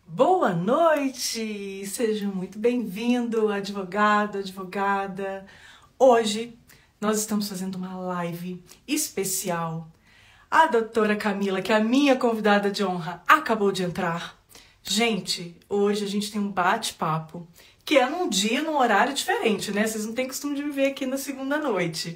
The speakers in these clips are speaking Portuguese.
Boa noite! Seja muito bem-vindo, advogado, advogada. Hoje nós estamos fazendo uma live especial. A doutora Camila, que é a minha convidada de honra, acabou de entrar. Gente, hoje a gente tem um bate-papo, que é num dia, num horário diferente, né? Vocês não têm costume de me ver aqui na segunda noite.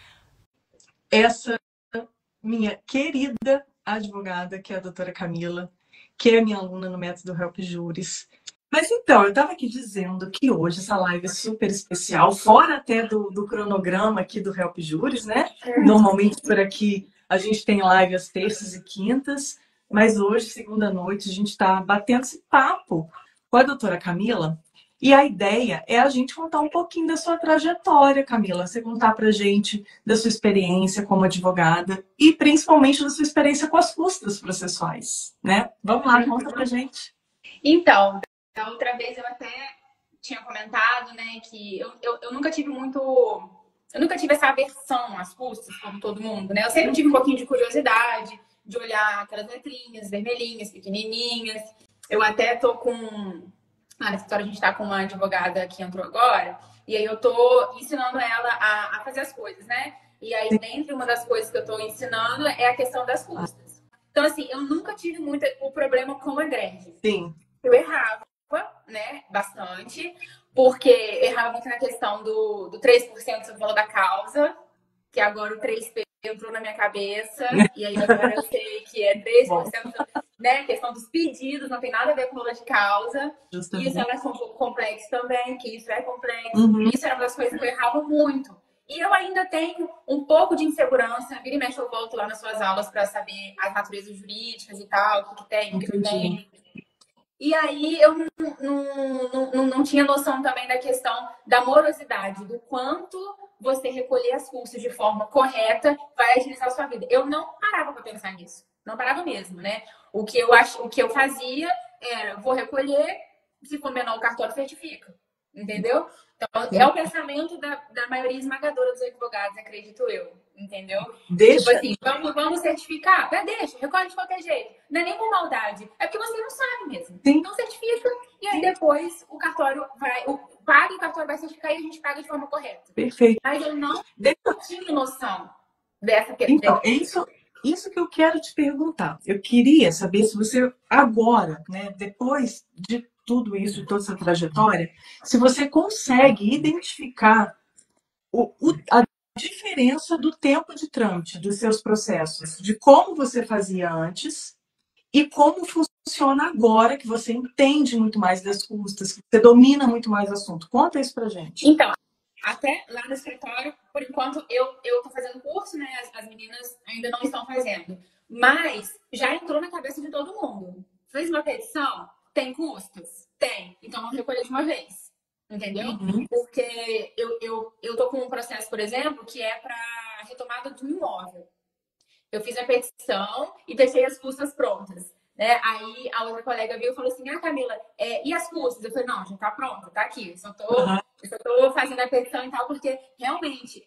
Essa minha querida advogada, que é a doutora Camila, que é minha aluna no método Help Juris. Mas então, eu estava aqui dizendo que hoje essa live é super especial, fora até do cronograma aqui do Help Juris, né? Normalmente por aqui a gente tem live às terças e quintas, mas hoje, segunda noite, a gente está batendo esse papo com a doutora Camila. E a ideia é a gente contar um pouquinho da sua trajetória, Camila. Você contar pra gente da sua experiência como advogada e principalmente da sua experiência com as custas processuais, né? Vamos lá, conta pra gente. Então, da outra vez eu até tinha comentado, né, que eu nunca tive muito. Eu nunca tive essa aversão às custas, como todo mundo, né? Eu sempre tive um pouquinho de curiosidade, de olhar aquelas letrinhas vermelhinhas, pequenininhas. Eu até tô com. Na escritório a gente tá com uma advogada que entrou agora, e aí eu tô ensinando ela a fazer as coisas, né? E aí, dentre uma das coisas que eu tô ensinando é a questão das custas. Então, assim, eu nunca tive muito o problema com a greve. Sim. Eu errava, né, bastante, porque errava muito na questão do 3% que você falou da causa, que agora o 3P entrou na minha cabeça, e aí agora eu sei que é 3%, né, questão dos pedidos, não tem nada a ver com valor de causa. Justamente. Isso é um pouco complexo também, que isso é complexo. Isso era uma das coisas que eu errava muito. E eu ainda tenho um pouco de insegurança. Vira e mexe, eu volto lá nas suas aulas para saber as naturezas jurídicas e tal, o que tem, o que não tem. E aí eu não tinha noção também da questão da morosidade, do quanto você recolher as custas de forma correta vai agilizar a sua vida. Eu não parava para pensar nisso. Não parava mesmo, né? O que eu fazia era, vou recolher, se for menor o cartório certifica. Entendeu? Então, é o pensamento da maioria esmagadora dos advogados, acredito eu. Entendeu? Deixa. Tipo assim, vamos certificar? Deixa, recolhe de qualquer jeito. Não é nem por maldade. É porque você não sabe mesmo. Sim. Então certifica e aí depois o cartório vai. Paga e o cartório vai certificar e a gente paga de forma correta. Perfeito. Mas eu não tinha noção dessa questão. Então, é isso que eu quero te perguntar. Eu queria saber se você agora, né, depois de tudo isso, de toda essa trajetória, se você consegue identificar a diferença do tempo de trâmite dos seus processos, de como você fazia antes e como funciona agora, que você entende muito mais das custas, que você domina muito mais o assunto. Conta isso pra gente. Então, até lá no escritório, por enquanto, eu tô fazendo curso, né? As meninas ainda não estão fazendo. Mas já entrou na cabeça de todo mundo. Fez uma petição? Tem custos? Tem. Então, vamos recolher de uma vez. Entendeu? Porque eu tô com um processo, por exemplo, que é para retomada do imóvel. Eu fiz a petição e deixei as custas prontas. Né? Aí a outra colega viu e falou assim: Camila, e as custas? Eu falei: não, já tá pronto, tá aqui. Eu só tô fazendo a petição e tal, porque realmente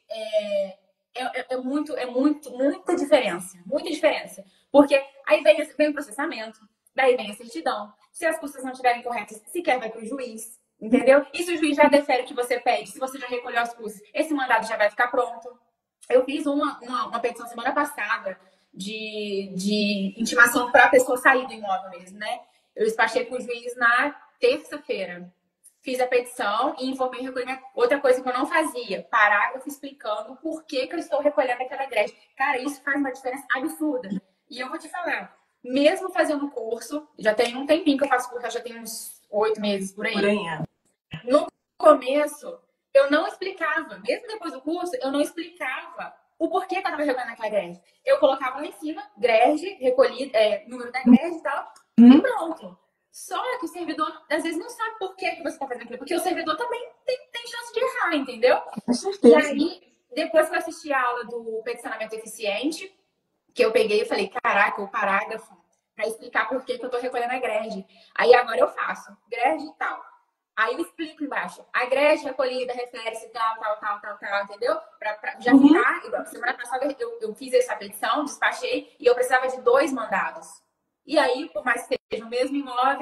muita diferença. Muita diferença. Porque aí vem o processamento, daí vem a certidão. Se as custas não estiverem corretas, sequer vai para o juiz. Entendeu? E se o juiz já defere o que você pede, se você já recolheu as custas, esse mandado já vai ficar pronto. Eu fiz uma petição semana passada de intimação para a pessoa sair do imóvel mesmo, né? Eu despachei com o juiz na terça-feira. Fiz a petição e informei o recolhimento. Outra coisa que eu não fazia, parágrafo explicando por que eu estou recolhendo aquela greve. Cara, isso faz uma diferença absurda. E eu vou te falar, mesmo fazendo curso, já tem um tempinho que eu faço curso, já tem uns 8 meses por aí. No começo, eu não explicava, mesmo depois do curso, eu não explicava o porquê que eu estava recolhendo aquela greve. Eu colocava lá em cima, greve, recolhido, número da greve e tal, e pronto. Só que o servidor, às vezes, não sabe por que você está fazendo aquilo, porque o servidor também tem chance de errar, entendeu? Com certeza. E aí, depois que eu assisti a aula do peticionamento eficiente, que eu peguei e falei, caraca, o parágrafo, para explicar por que eu estou recolhendo a greve. Aí agora eu faço, greve e tal. Aí eu explico embaixo. A greve recolhida refere-se tal, entendeu? Pra já ficar. Igual, semana passada eu fiz essa petição, despachei, e eu precisava de 2 mandados. E aí, por mais que seja o mesmo imóvel,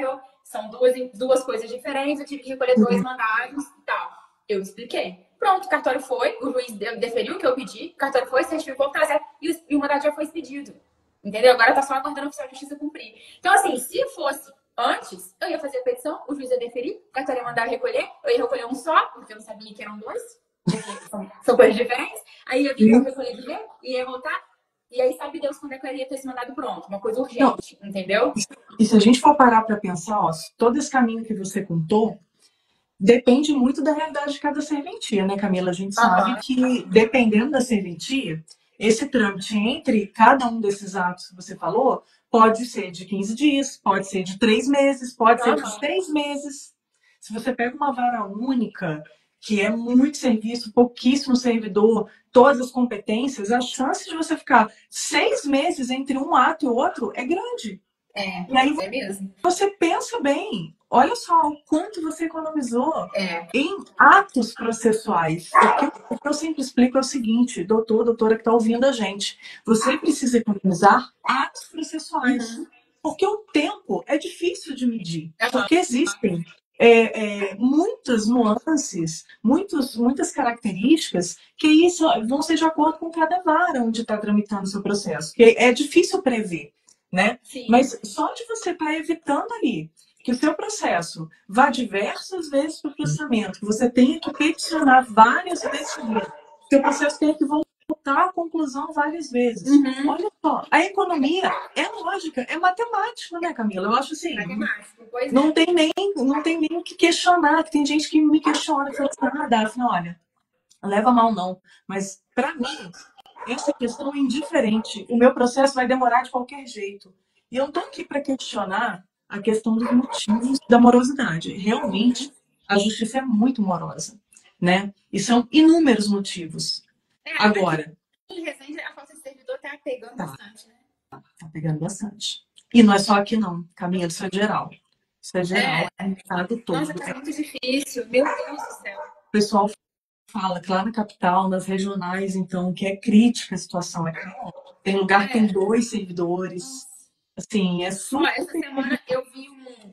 são duas coisas diferentes, eu tive que recolher 2 mandados e tal. Eu expliquei. Pronto, o cartório foi, o juiz deferiu o que eu pedi, o cartório foi, certificou que tá certo, e o mandado já foi expedido. Entendeu? Agora tá só aguardando o oficial de justiça cumprir. Então, assim, se fosse antes, eu ia fazer a petição, o juiz ia deferir, o cartório ia mandar recolher, eu ia recolher um só, porque eu não sabia que eram dois, são coisas diferentes. Aí eu ia recolher de ver, ia voltar, e aí sabe Deus quando é que eu ia ter esse mandado pronto, uma coisa urgente, entendeu? E se a gente for parar para pensar, ó, todo esse caminho que você contou, depende muito da realidade de cada serventia, né, Camila? A gente sabe que, dependendo da serventia, esse trâmite entre cada um desses atos que você falou pode ser de 15 dias, pode ser de 3 meses, pode ser de 6 meses. Se você pega uma vara única, que é muito serviço, pouquíssimo servidor, todas as competências, a chance de você ficar 6 meses entre um ato e outro é grande. E aí É mesmo. você pensa bem, olha só o quanto você economizou em atos processuais. O que eu sempre explico é o seguinte, doutora que está ouvindo a gente, você precisa economizar atos processuais. Porque o tempo é difícil de medir. Porque existem muitas nuances, muitas características que isso vão ser de acordo com cada vara onde está tramitando o seu processo. Que é difícil prever. Né? Mas só de você estar evitando ali que o seu processo vá diversas vezes para o processamento, que você tenha que peticionar várias vezes, que o seu processo tenha que voltar à conclusão várias vezes. Olha só, a economia é lógica, é matemática, né, Camila? Eu acho assim, não tem nem o que questionar, que tem gente que me questiona, que fala assim, Daphne, olha, não leva mal não, mas para mim essa questão é indiferente. O meu processo vai demorar de qualquer jeito. E eu não estou aqui para questionar a questão dos motivos da morosidade. Realmente, a justiça é muito morosa, né? E são inúmeros motivos. Agora... Em Resende, a falta de servidor está pegando bastante, né? Está pegando bastante. E não é só aqui não, Camila, isso é geral. Isso é geral, é no estado todo. Nossa, é muito difícil. Meu Deus do céu. O pessoal fala que lá na capital, nas regionais, então, que é crítica a situação. Tem lugar que tem 2 servidores. Assim, é super... Essa semana eu vi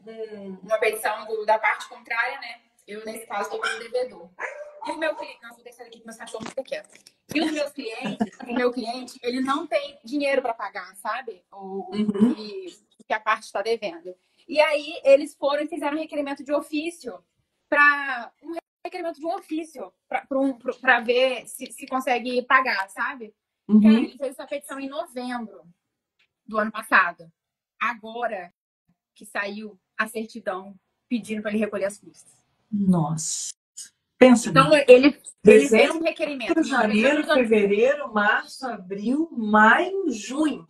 uma petição da parte contrária, né? Eu, nesse caso, estou com o devedor. E o meu cliente... Nossa, vou deixar aqui que meus cachorros ficam quietos. E os meus clientes, o meu cliente, ele não tem dinheiro para pagar, sabe? O que a parte está devendo. E aí, eles foram e fizeram um requerimento de ofício para... requerimento de um ofício para ver se consegue pagar, sabe? Cara, ele fez essa petição em novembro do ano passado. Agora que saiu a certidão pedindo para ele recolher as custas. Nossa. Pensa então, bem. ele fez um requerimento. Janeiro, fevereiro, março, abril, maio, junho.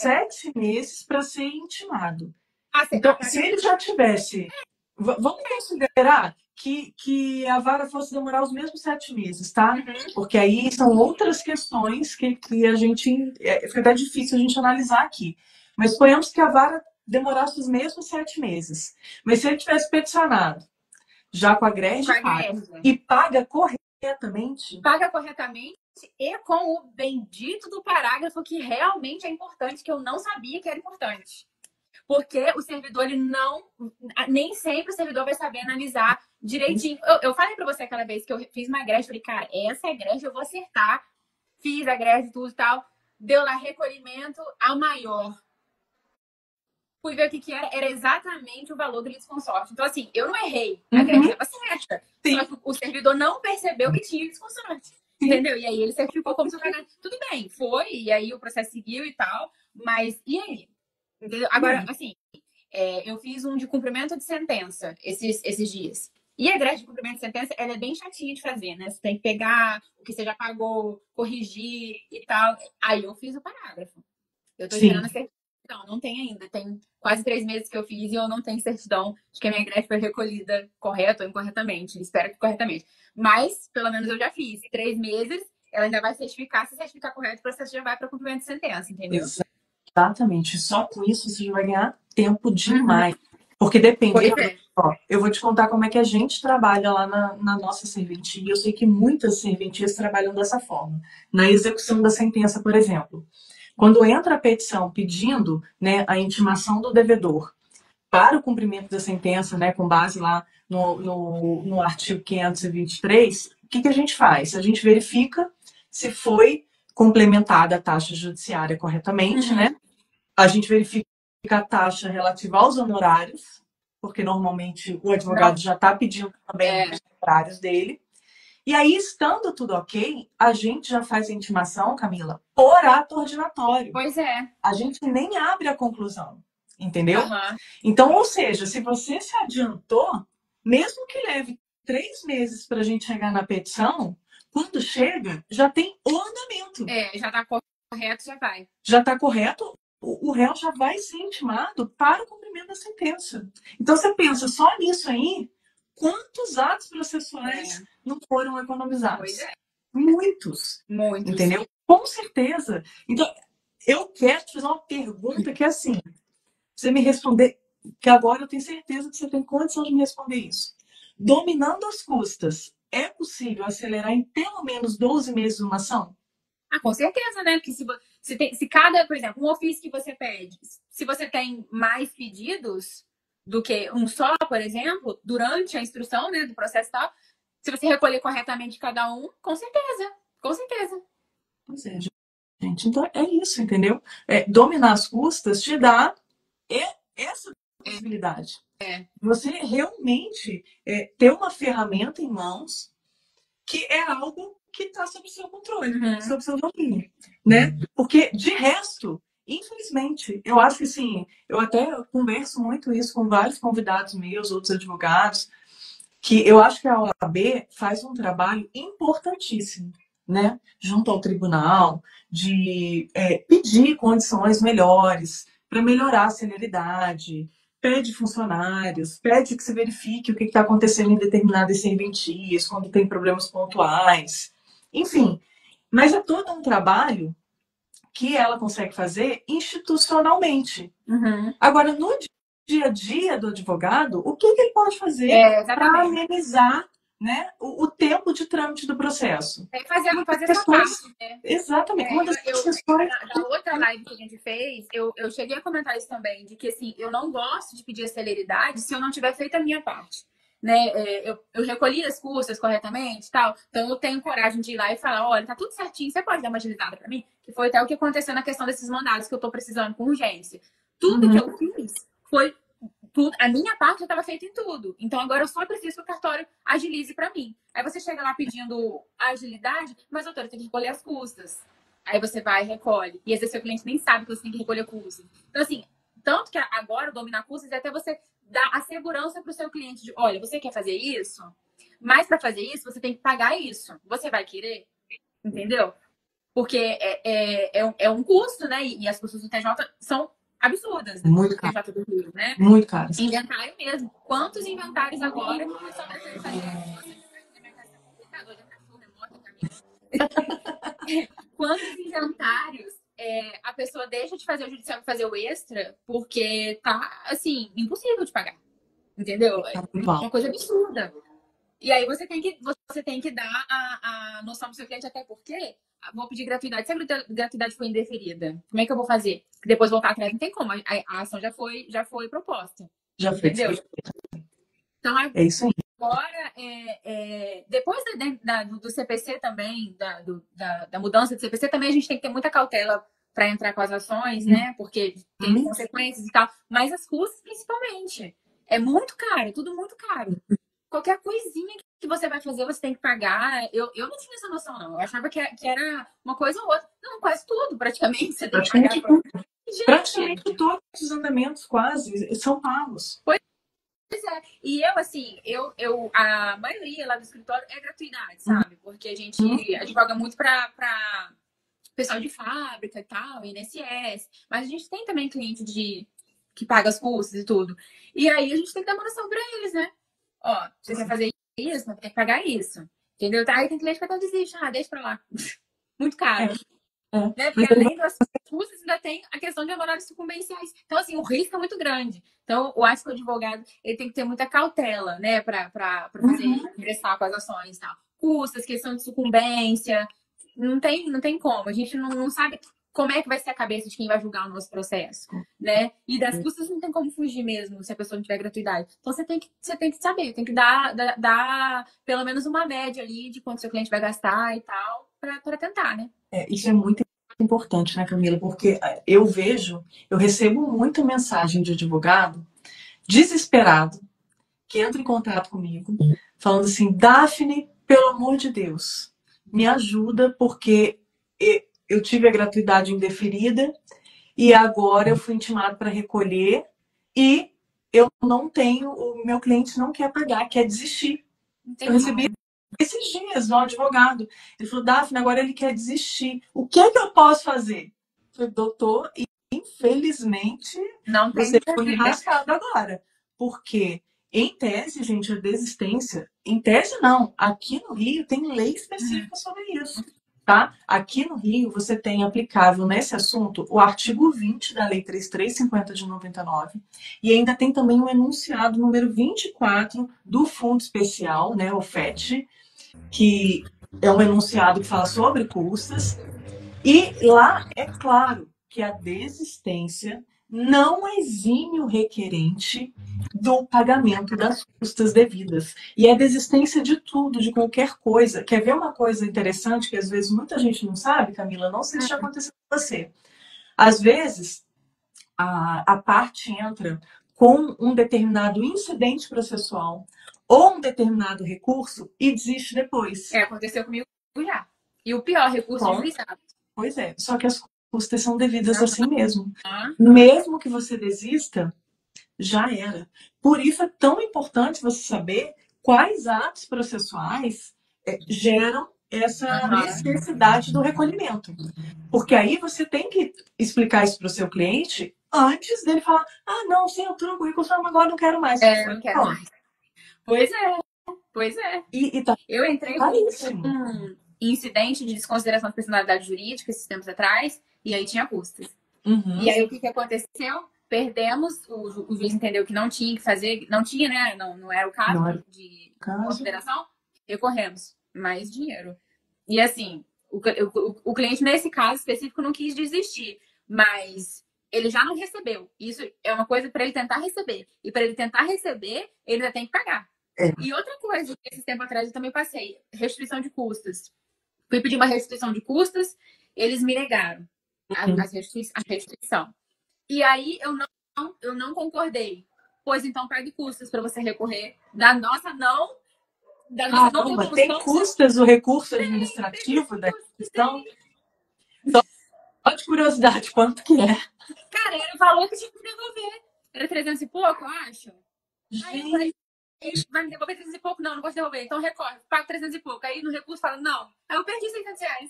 7 meses para ser intimado. Então, se ele já tivesse... Vamos considerar que a vara fosse demorar os mesmos 7 meses, tá? Porque aí são outras questões que a gente... fica até difícil a gente analisar aqui. Mas suponhamos que a vara demorasse os mesmos 7 meses. Mas se ele tivesse peticionado já com a greve e paga corretamente... Paga corretamente e com o bendito do parágrafo que realmente é importante, que eu não sabia que era importante. Porque o servidor, ele não... Nem sempre o servidor vai saber analisar direitinho. Eu falei pra você aquela vez que eu fiz uma greve, falei, cara, essa é greve, eu vou acertar. Fiz a greve, tudo e tal. Deu lá recolhimento a maior. Fui ver o que era exatamente o valor do litisconsórcio. Então, assim, eu não errei. A greve estava certa. Só que o servidor não percebeu que tinha litisconsórcio. Entendeu? E aí ele certificou como se eu pagasse. Tudo bem, foi. E aí o processo seguiu e tal. Mas, e aí? Entendeu? Agora, assim, eu fiz um de cumprimento de sentença esses dias. E a greve de cumprimento de sentença, ela é bem chatinha de fazer, né? Você tem que pegar o que você já pagou, corrigir e tal. Aí eu fiz o parágrafo. Eu tô esperando a certidão. Não tem ainda. Tem quase 3 meses que eu fiz e eu não tenho certidão de que a minha greve foi recolhida correto ou incorretamente. Espero que corretamente. Mas, pelo menos eu já fiz. 3 meses, ela ainda vai certificar. Se certificar correto, o processo já vai para cumprimento de sentença, entendeu? Exatamente. Só com isso você já vai ganhar tempo demais. Porque depende. Ó, eu vou te contar como é que a gente trabalha lá na nossa serventia. Eu sei que muitas serventias trabalham dessa forma. Na execução da sentença, por exemplo. Quando entra a petição pedindo, né, a intimação do devedor para o cumprimento da sentença, né, com base lá no artigo 523, o que a gente faz? A gente verifica se foi complementada a taxa judiciária corretamente, né? A gente verifica a taxa relativa aos honorários, porque normalmente o advogado já está pedindo também os honorários dele. E aí, estando tudo ok, a gente já faz a intimação, Camila, por ato ordinatório. Pois é. A gente nem abre a conclusão, entendeu? Então, ou seja, se você se adiantou, mesmo que leve 3 meses para a gente chegar na petição, quando chega, já tem o andamento. Já está correto, já vai. Já está correto, o réu já vai ser intimado para o cumprimento da sentença. Então, você pensa só nisso aí, quantos atos processuais não foram economizados? Pois é. Muitos. Muitos. Entendeu? Com certeza. Então, eu quero te fazer uma pergunta que é assim, você me responder, que agora eu tenho certeza que você tem condição de me responder isso. Dominando as custas, é possível acelerar em pelo menos 12 meses uma ação? Com certeza, né? Porque se cada, por exemplo, um ofício que você pede, se você tem mais pedidos do que um só, por exemplo, durante a instrução, né, do processo e tal, se você recolher corretamente cada um, com certeza. Com certeza. Pois é, gente. Então é isso, entendeu? Dominar as custas te dá essa possibilidade. Você realmente ter uma ferramenta em mãos que é algo que está sob o seu controle, sob o seu domínio, né? Porque, de resto, infelizmente, eu acho que, assim, eu até converso muito isso com vários convidados meus, outros advogados, que eu acho que a OAB faz um trabalho importantíssimo, né? Junto ao tribunal, de pedir condições melhores para melhorar a celeridade, pede funcionários, pede que se verifique o que está acontecendo em determinadas serventias, quando tem problemas pontuais, enfim. Mas é todo um trabalho que ela consegue fazer institucionalmente. Agora, no dia a dia do advogado, o que ele pode fazer para amenizar, né, o tempo de trâmite do processo? Fazer essa parte, né? Exatamente. Na outra live que a gente fez, eu cheguei a comentar isso também, de que assim, eu não gosto de pedir a celeridade se eu não tiver feito a minha parte. Né? Eu recolhi as custas corretamente tal, então eu tenho coragem de ir lá e falar, olha, tá tudo certinho, você pode dar uma agilizada para mim? Que foi até o que aconteceu na questão desses mandados que eu tô precisando com urgência. Tudo que eu fiz foi tudo, a minha parte já estava feita em tudo. Então agora eu só preciso que o cartório agilize para mim. Aí você chega lá pedindo agilidade, mas doutora, tem que recolher as custas. Aí você vai e recolhe. E às vezes seu cliente nem sabe que você tem que recolher custas. Então, assim, tanto que agora o dominar custas é até você dar a segurança para o seu cliente de, olha, você quer fazer isso? Mas para fazer isso, você tem que pagar isso. Você vai querer? Entendeu? Porque é um custo, né? E as custas do TJ são absurdas. Né? Muito caro. TJ do Rio, né? Muito caro. Inventário mesmo. Quantos inventários agora só para você fazer? Quantos inventários a pessoa deixa de fazer o judicial e fazer o extra porque tá, assim, impossível de pagar. Entendeu? É uma coisa absurda. E aí você tem que dar a noção pro seu cliente, até porque vou pedir gratuidade. Se a gratuidade foi indeferida, como é que eu vou fazer? Depois voltar atrás não tem como. A ação já foi proposta. Já foi. Entendeu? Então, é isso aí. Agora, depois do CPC também, da mudança do CPC, também a gente tem que ter muita cautela para entrar com as ações, né? Porque tem consequências e tal. Mas as custas, principalmente. É muito caro, tudo muito caro. Qualquer coisinha que você vai fazer, você tem que pagar. Eu não tinha essa noção, não. Eu achava que era uma coisa ou outra. Não, quase tudo, praticamente. Você tem que pagar. Praticamente todos os andamentos, quase, são pagos. Pois é. E eu, assim, a maioria lá do escritório é gratuidade, sabe? Porque a gente advoga muito para pessoal de fábrica e tal, INSS. Mas a gente tem também cliente que paga as custas e tudo. E aí a gente tem que dar uma noção para eles, né? Ó, você quer fazer isso, mas tem que pagar isso. Entendeu? Tá? Aí tem cliente que até desiste. Deixa pra lá. Muito caro. Né? Porque além das custas, ainda tem a questão de honorários sucumbenciais. Então, assim, o risco é muito grande. Então, eu acho que o advogado ele tem que ter muita cautela, né? Pra fazer ingressar com as ações e tal. Custas, questão de sucumbência. Não tem como. A gente não sabe como é que vai ser a cabeça de quem vai julgar o nosso processo, né? E das custas não tem como fugir mesmo se a pessoa não tiver gratuidade. Então você tem que saber, tem que dar pelo menos uma média ali de quanto seu cliente vai gastar e tal, para tentar, né? Isso é muito importante, né, Camila? Porque eu recebo muita mensagem de advogado desesperado que entra em contato comigo, falando assim: Daphne, pelo amor de Deus, me ajuda, porque eu tive a gratuidade indeferida e agora eu fui intimado para recolher e eu não tenho, o meu cliente não quer pagar, quer desistir. Eu recebi esses dias no advogado. Ele falou: Daphne, agora ele quer desistir. O que é que eu posso fazer? Eu falei: doutor, infelizmente, Não tem você o que foi fazer. enrascado agora. Porque, em tese, gente, a desistência. Em tese, não. Aqui no Rio tem lei específica sobre isso. Tá? Aqui no Rio, você tem aplicável nesse assunto o artigo 20 da Lei 3350 de 99 e ainda tem também o enunciado número 24 do Fundo Especial, né, o FET, que é um enunciado que fala sobre custas, e lá é claro que a desistência não exime o requerente do pagamento das custas devidas. E é desistência de tudo, de qualquer coisa. Quer ver uma coisa interessante que às vezes muita gente não sabe, Camila? Não sei se já aconteceu com você. Às vezes, a parte entra com um determinado incidente processual ou um determinado recurso e desiste depois. Aconteceu comigo já. E o pior, recurso de juizado. Pois é, só que as custas são devidas assim mesmo. Uhum. Mesmo que você desista, já era. Por isso é tão importante você saber quais atos processuais geram essa necessidade do recolhimento. Porque aí você tem que explicar isso para o seu cliente antes dele falar: ah, não, sim, eu troco o recurso, mas agora não quero mais. Não quero mais. Pois é. E tá Eu entrei com um incidente de desconsideração de personalidade jurídica esses tempos atrás, e aí tinha custas. Uhum. E aí o que aconteceu? Perdemos, o juiz entendeu que não tinha que fazer, não tinha, né? Não era o caso Não era de consideração, recorremos. Mais dinheiro. E assim, o cliente, nesse caso específico, não quis desistir, mas ele já não recebeu. Isso é uma coisa para ele tentar receber. E para ele tentar receber, ele já tem que pagar. E outra coisa, que esse tempo atrás eu também passei, restituição de custas. Fui pedir uma restituição de custas, eles me negaram a restituição. E aí eu não concordei. Pois então pague custas para você recorrer da nossa não. Da nossa não Caramba, tem custas o recurso administrativo da restituição? Só de curiosidade, quanto que é? Cara, ele falou que tinha que devolver. Era 300 e pouco, eu acho. Aí eu falei: vai me devolver 300 e pouco? Não, não vou te devolver. Então recorre, paga 300 e pouco. Aí no recurso fala: não. Aí eu perdi 600 reais.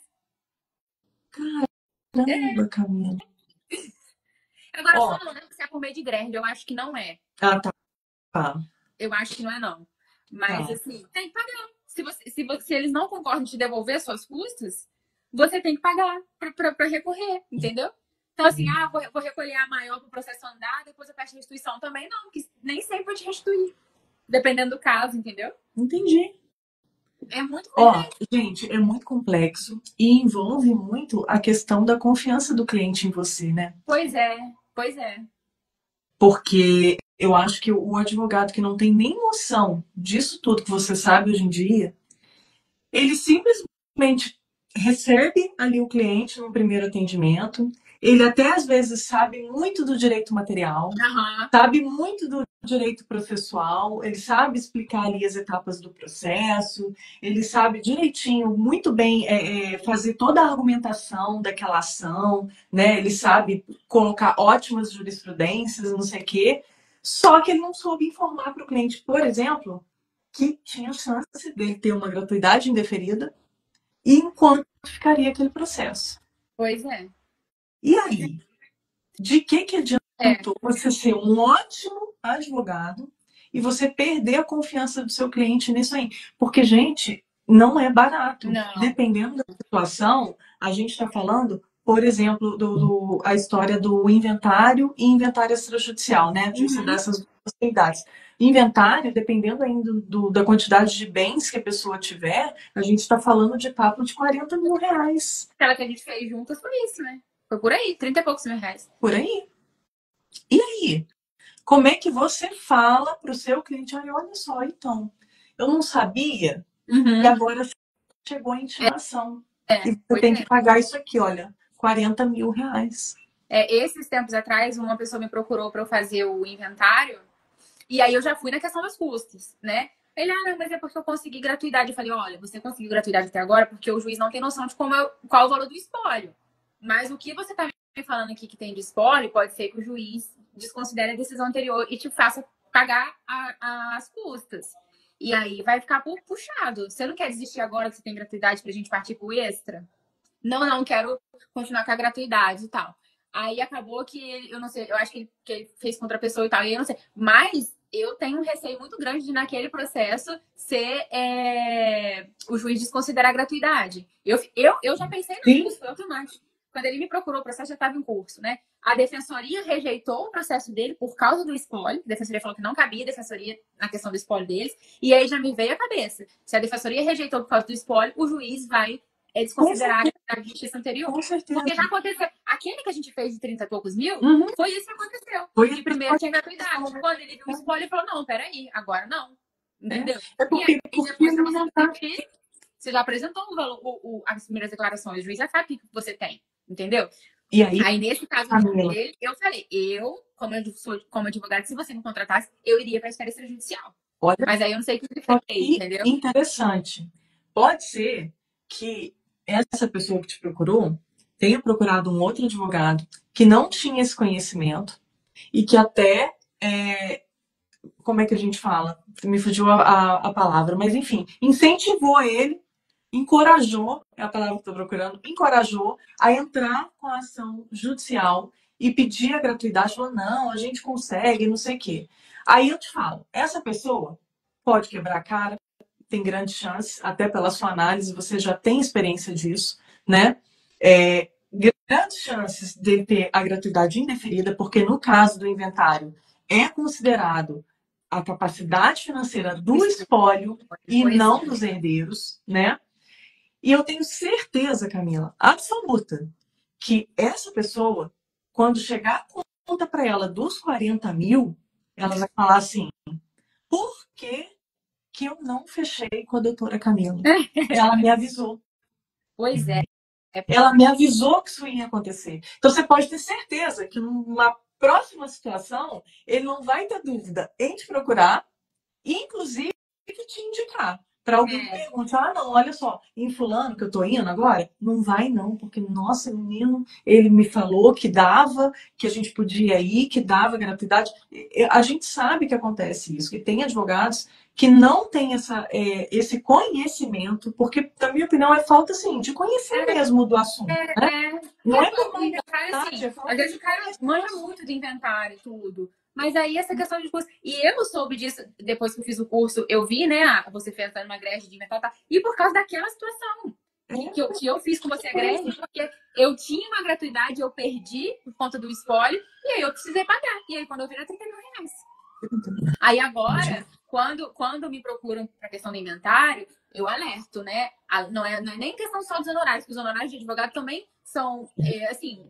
Caramba, Camila. Agora, só não lembro se é por meio de greve. Eu acho que não é. Ah, tá. Eu acho que não é, não. Mas, assim, tem que pagar. Se eles não concordam de devolver suas custas, você tem que pagar pra recorrer, entendeu? Então, assim, vou recolher a maior pro processo andar, depois eu peço restituição também. Não, porque nem sempre vou te restituir. Dependendo do caso, entendeu? Entendi. É muito complexo. Gente, é muito complexo e envolve muito a questão da confiança do cliente em você, né? Pois é. Porque eu acho que o advogado que não tem nem noção disso tudo que você sabe hoje em dia, ele simplesmente recebe ali o cliente no primeiro atendimento, ele até às vezes sabe muito do direito material, sabe muito do direito processual, ele sabe explicar ali as etapas do processo, ele sabe direitinho, muito bem fazer toda a argumentação daquela ação, né? Ele sabe colocar ótimas jurisprudências, não sei o quê, só que ele não soube informar para o cliente, por exemplo, que tinha chance dele ter uma gratuidade indeferida e enquanto ficaria aquele processo. Pois é. E aí? De que adiantou você ser um ótimo advogado e você perder a confiança do seu cliente nisso aí? Porque, gente, não é barato. Não. Dependendo da situação, a gente está falando, por exemplo, a história do inventário e inventário extrajudicial, né? De você dar essas possibilidades. Inventário, dependendo ainda da quantidade de bens que a pessoa tiver, a gente está falando de papo de 40 mil reais. Aquela que a gente fez juntas foi isso, né? Foi por aí, 30 e poucos mil reais. Por aí. E aí? Como é que você fala para o seu cliente, olha só, então, eu não sabia e Uhum. agora chegou a intimação. E você Pois tem que é. pagar isso aqui, olha, 40 mil reais. Esses tempos atrás, uma pessoa me procurou para eu fazer o inventário, e aí eu já fui na questão dos custos, né? Ele, não, mas é porque eu consegui gratuidade. Eu falei, olha, você conseguiu gratuidade até agora porque o juiz não tem noção de qual é o valor do espólio. Mas o que você está me falando aqui que tem de espólio, pode ser que o juiz desconsidere a decisão anterior e te faça pagar as custas. E aí vai ficar puxado. Você não quer desistir agora que você tem gratuidade para a gente partir para o extra? Não, quero continuar com a gratuidade e tal. Aí acabou que ele, eu não sei, eu acho que ele fez contra a pessoa e tal, e eu não sei. Mas eu tenho um receio muito grande de, naquele processo, ser o juiz desconsiderar a gratuidade. Eu já pensei no Sim, curso, foi automático. Quando ele me procurou, o processo já estava em curso, né? A defensoria rejeitou o processo dele por causa do espólio. A defensoria falou que não cabia a defensoria na questão do espólio deles. E aí já me veio a cabeça. Se a defensoria rejeitou por causa do espólio, o juiz vai desconsiderar a justiça anterior. com certeza. Porque já aconteceu. Aquele que a gente fez de 30 e poucos mil, foi isso que aconteceu. Foi que primeiro tinha gratuidade. Quando ele viu o espólio, ele falou, não, peraí, agora não. Entendeu? porque, E aí, depois pra você transferir, você já apresentou o valor, as primeiras declarações, o juiz já sabe o que você tem, entendeu? E aí, nesse caso Camila, dele, eu falei, como advogado, se você me contratasse, eu iria para a esfera extrajudicial. olha Mas aí eu não sei o que ele só fez, que entendeu? interessante. Pode ser que essa pessoa que te procurou tenha procurado um outro advogado que não tinha esse conhecimento e que até, como é que a gente fala? Me fugiu a palavra, mas enfim, incentivou ele, encorajou, é a palavra que estou procurando, encorajou a entrar com a ação judicial e pedir a gratuidade, falou, não, a gente consegue, não sei o quê. Aí eu te falo, essa pessoa pode quebrar a cara, tem grandes chances, até pela sua análise, você já tem experiência disso, né? Grandes chances de ter a gratuidade indeferida, porque no caso do inventário é considerado a capacidade financeira do espólio e não dos herdeiros, né? E eu tenho certeza, Camila, absoluta, que essa pessoa, quando chegar a conta para ela dos 40 mil, ela vai falar assim: por que eu não fechei com a doutora Camila? Ela me avisou. Pois é. Ela me avisou que isso ia acontecer. Então você pode ter certeza que numa próxima situação ele não vai ter dúvida em te procurar, inclusive te indicar. Para alguém que pergunte, não, olha só, em fulano que eu tô indo agora, não vai não, porque, nossa, menino, ele me falou que dava, que a gente podia ir, que dava gratuidade. A gente sabe que acontece isso, que tem advogados que não têm esse conhecimento, porque, na minha opinião, é falta, assim, de conhecer mesmo do assunto, né? Não é por Assim, é falta às vezes de o cara manja muito de inventário e tudo. Mas aí essa questão de curso. E eu soube disso depois que eu fiz o curso, eu vi, né? Você fez uma greve de inventário. E por causa daquela situação que eu fiz com você a greve, porque eu tinha uma gratuidade, eu perdi por conta do espólio, e aí eu precisei pagar. E aí quando eu vi era 30 mil reais. Aí agora, quando me procuram para a questão do inventário, eu alerto, né? Não é nem questão só dos honorários, porque os honorários de advogado também são, assim,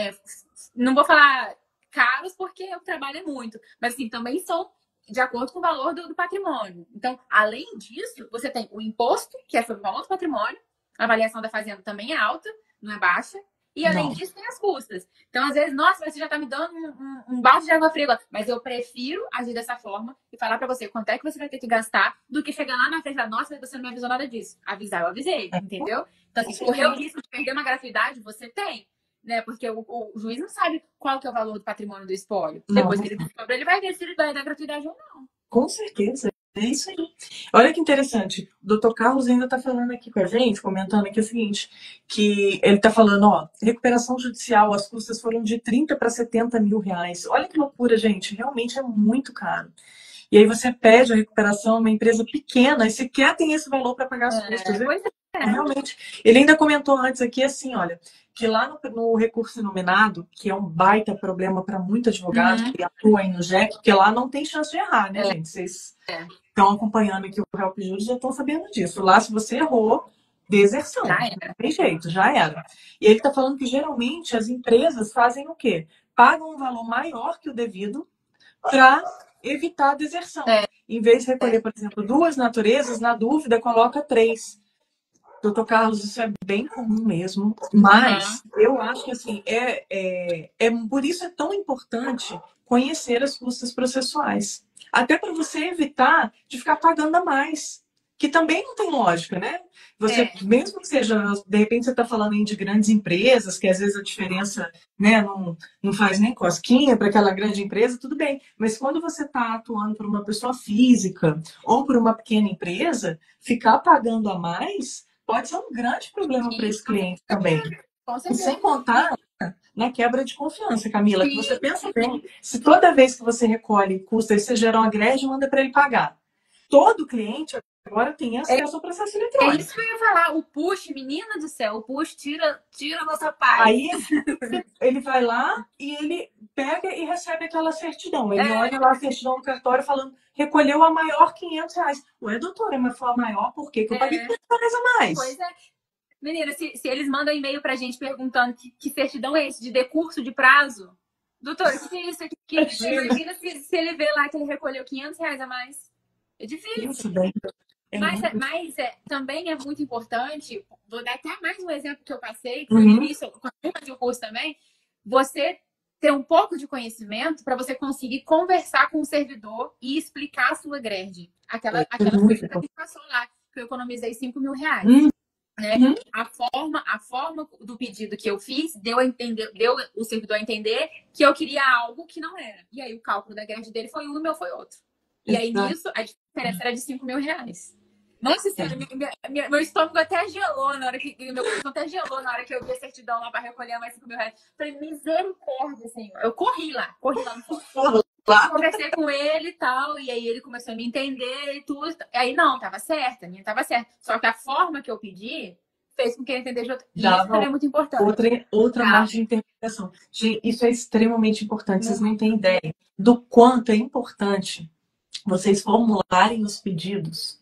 não vou falar caros porque o trabalho é muito, mas assim, também são de acordo com o valor do patrimônio. Então, além disso, você tem o imposto, que é sobre o valor do patrimônio, a avaliação da fazenda também é alta, não é baixa, e além disso, tem as custas. Então, às vezes, nossa, você já tá me dando um balde de água fria agora. Mas eu prefiro agir dessa forma e falar pra você quanto é que você vai ter que gastar do que chegar lá na frente da nossa, você não me avisou nada disso. Avisar, eu avisei, entendeu? Então, assim, correr o risco de perder uma gratuidade, você tem. Né? Porque o juiz não sabe qual que é o valor do patrimônio do espólio. Depois que ele descobre, ele vai ver se ele dá gratuidade ou não. Com certeza. É isso aí. Olha que interessante. O doutor Carlos ainda está falando aqui com a gente, comentando aqui o seguinte, que ele está falando, recuperação judicial, as custas foram de 30 para 70 mil reais. Olha que loucura, gente. Realmente é muito caro. E aí você pede a recuperação, uma empresa pequena, e sequer tem esse valor para pagar as custas. Realmente. Ele ainda comentou antes aqui, assim, olha, que lá no recurso inominado, que é um baita problema para muito advogado que atua aí no JEC, porque lá não tem chance de errar, né, gente? Vocês estão acompanhando aqui o Help Juris, já estão sabendo disso. Lá, se você errou, Deserção. Já Não era. tem jeito, já era. E ele está falando que geralmente as empresas fazem o quê? Pagam um valor maior que o devido para evitar a deserção. É, Em vez de recolher, é. por exemplo, duas naturezas, na dúvida, coloca três. Doutor Carlos, isso é bem comum mesmo, Aham. mas eu acho que assim, por isso é tão importante conhecer as custas processuais. Até para você evitar de ficar pagando a mais. Que também não tem lógica, né? Você, É. mesmo que seja, de repente você está falando aí de grandes empresas, que às vezes a diferença né, não faz nem cosquinha para aquela grande empresa, tudo bem. Mas quando você está atuando por uma pessoa física ou por uma pequena empresa, ficar pagando a mais pode ser um grande problema para Sim, esse cliente também. com E sem certeza. contar na quebra de confiança, Camila, que você Sim, pensa bem, se toda vez que você recolhe custa e você gera uma greve, manda para ele pagar. Todo cliente agora tem acesso ao processo é isso eletrônico. que eu ia falar. O push, menina do céu, o push tira a nossa paz. Aí ele vai lá e ele pega e recebe aquela certidão. Ele É, olha lá a certidão no cartório falando, recolheu a maior R$ 500. Ué, doutora, mas foi a maior, por quê? Que eu paguei é. R$ 500 a Pois mais. é. Menina, se eles mandam e-mail pra gente perguntando que certidão é esse, de decurso de prazo, doutor, o que é isso aqui? Imagina. Imagina se ele vê lá que ele recolheu R$ 500 a mais. É difícil. Isso daí é Mas, muito. também é muito importante, vou dar até mais um exemplo que eu passei, que foi Uhum. difícil, quando eu fazia o curso também, você ter um pouco de conhecimento para você conseguir conversar com o servidor e explicar a sua grade. É Aquela muito coisa que importante. passou lá, que eu economizei R$ 5.000, Uhum. né? A forma do pedido que eu fiz deu o servidor a entender que eu queria algo que não era. E aí o cálculo da grade dele foi um, o meu foi outro. E aí Exato. nisso a diferença era de R$ 5.000. Nossa É. senhora, meu estômago até gelou na hora que. Meu coração até gelou na hora que eu vi a certidão lá para recolher mais R$ 5.000. Falei, misericórdia, Senhor. Eu corri lá no fundo. Lá. Conversei com ele e tal, e aí ele começou a me entender e tudo. Aí não, tava certa, a minha tava certa. Só que a forma que eu pedi fez com que ele entendesse de outra. E isso também Dava é muito importante. outra Tá? margem de interpretação. Gente, isso é extremamente importante. Vocês não Muito. têm ideia do quanto é importante vocês formularem os pedidos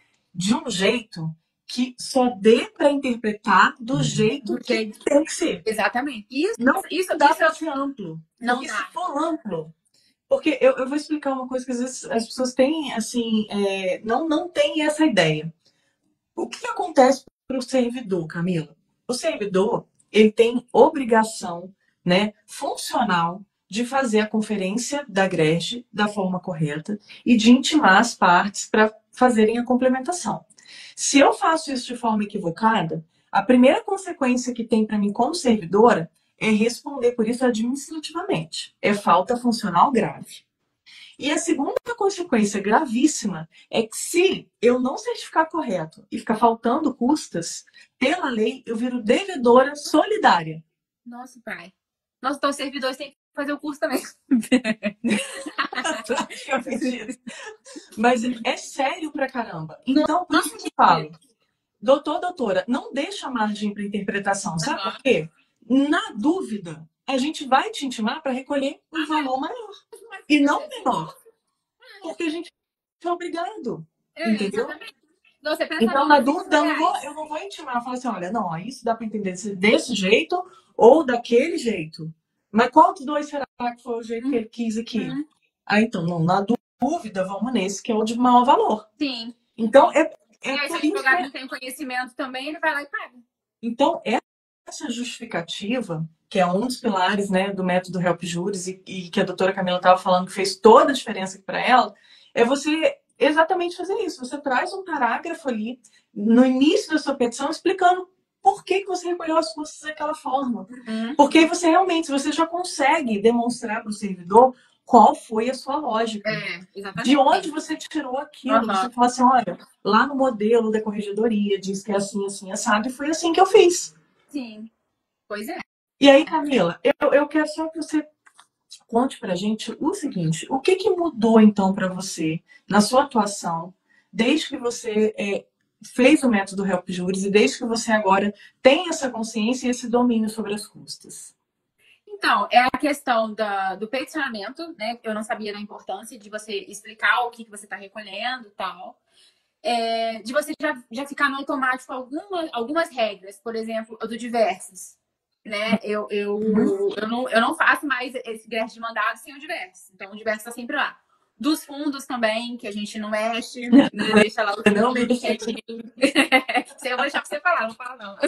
de um jeito que só dê para interpretar do jeito Do que jeito. tem que ser. Exatamente. Não Isso, dá isso para ser amplo. não Porque se dá. for amplo, porque eu vou explicar uma coisa que às vezes as pessoas têm, assim, não têm essa ideia. O que acontece para o servidor, Camila? O servidor, ele tem obrigação, né, funcional de fazer a conferência da greve da forma correta e de intimar as partes para fazerem a complementação. Se eu faço isso de forma equivocada, a primeira consequência que tem para mim como servidora é responder por isso administrativamente. É falta funcional grave. E a segunda consequência gravíssima é que se eu não certificar correto e ficar faltando custas, pela lei eu viro devedora solidária. Nossa, pai. Nossa, então os servidores têm que fazer o curso também. Praticamente isso. Mas é sério pra caramba. Não, Então, por não isso que eu acredito. falo, doutor, doutora, não deixa margem para interpretação. Sabe por Aham. quê? Na dúvida, a gente vai te intimar para recolher um valor maior e não menor, porque a gente é obrigado, entendeu? Exatamente. Não, você pensa Então, numa na de 5 dúvida, reais. eu não vou intimar, falar assim, olha, não, ó, isso dá para entender desse jeito ou daquele jeito. Mas qual dos dois será que foi o jeito que ele quis aqui? Uhum. Ah, então, não, na dúvida, vamos nesse, que é o de maior valor. Sim. Então, E é aí, se o por isso que advogado não tem conhecimento também, ele vai lá e paga. então, essa justificativa, que é um dos pilares né, do método Help Juris e que a doutora Camila estava falando que fez toda a diferença aqui para ela, é você exatamente fazer isso. Você traz um parágrafo ali no início da sua petição explicando por que você recolheu as custas daquela forma. Uhum. Porque aí você já consegue demonstrar para o servidor qual foi a sua lógica. De onde Exatamente. você tirou aquilo? Aham. Você fala assim, olha, lá no modelo da corregedoria diz que é assim, assim, assado, e foi assim que eu fiz. Sim. Pois é. E aí, Camila, eu quero só que você conte pra gente o seguinte: o que mudou então para você na sua atuação desde que você fez o método Help Juris e desde que você agora tem essa consciência e esse domínio sobre as custas? Então, é a questão do peticionamento, né? Eu não sabia da importância de você explicar o que você está recolhendo e tal. de você já ficar no automático algumas regras, por exemplo, o do diversos. Né? Eu não faço mais esse grande de mandado sem o diverso. Então, o diverso está sempre lá. Dos fundos também, que a gente não mexe, né? Deixa lá o Não fundo mexe. quietinho. Eu vou deixar pra você falar, não fala não.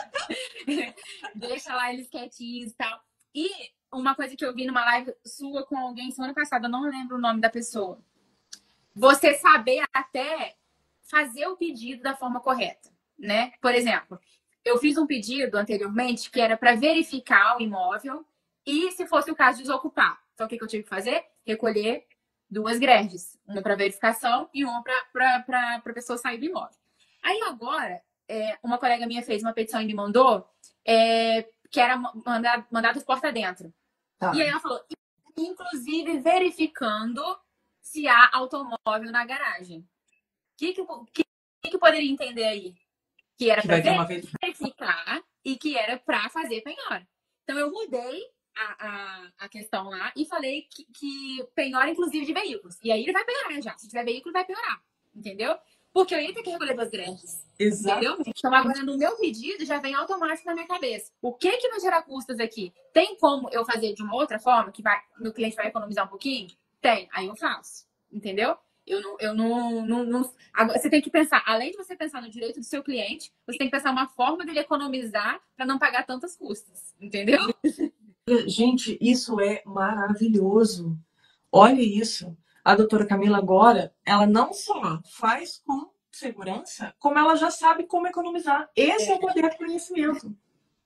Deixa lá eles quietinhos e tal. E uma coisa que eu vi numa live sua com alguém semana passada, eu não lembro o nome da pessoa. Você saber até fazer o pedido da forma correta, né? Por exemplo, eu fiz um pedido anteriormente que era para verificar o imóvel e, se fosse o caso, desocupar. Então, o que eu tive que fazer? Recolher 2 greves. Uma para verificação e uma para a pessoa sair do imóvel. Aí, agora, uma colega minha fez uma petição e me mandou que era mandado porta dentro. Tá. E aí ela falou, inclusive verificando se há automóvel na garagem. O que poderia entender aí? Que era para verificar e que era para fazer penhora. Então, eu mudei a questão lá e falei que penhora, inclusive, de veículos. E aí ele vai penhorar já. Se tiver veículo, vai penhorar. Entendeu? Porque eu ia ter que recolher 2 greves. Exato. Entendeu? Então, agora no meu pedido já vem automático na minha cabeça. O que vai gerar custos aqui? Tem como eu fazer de uma outra forma que meu cliente vai economizar um pouquinho? Tem. Aí eu faço. Entendeu? Eu não. Agora, você tem que pensar, além de você pensar no direito do seu cliente, você tem que pensar uma forma dele economizar para não pagar tantas custas. Entendeu? Gente, isso é maravilhoso. Olha isso. A doutora Camila agora, ela não só faz com segurança, como ela já sabe como economizar. Esse é o poder do conhecimento.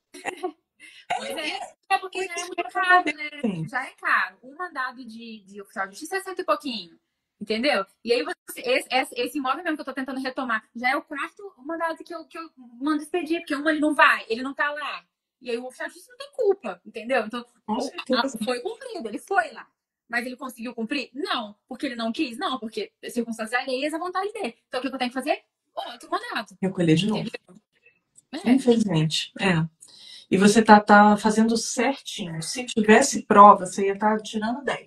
Pois é porque já é muito caro, né? Já é caro. Um mandado de oficial de justiça é 100 e pouquinho. Entendeu? E aí, esse imóvel mesmo que eu tô tentando retomar, já é o 4º mandado que eu mando expedir, porque ele não vai, ele não tá lá. E aí o oficial de justiça não tem culpa, entendeu? Então, foi cumprido, ele foi lá. Mas ele conseguiu cumprir? Não. Porque ele não quis? Não, porque circunstâncias alheias à vontade dele. Então, o que eu tenho que fazer? Outro mandado. Recolher de novo. É. Infelizmente, E você tá fazendo certinho. Se tivesse prova, você ia estar tirando 10.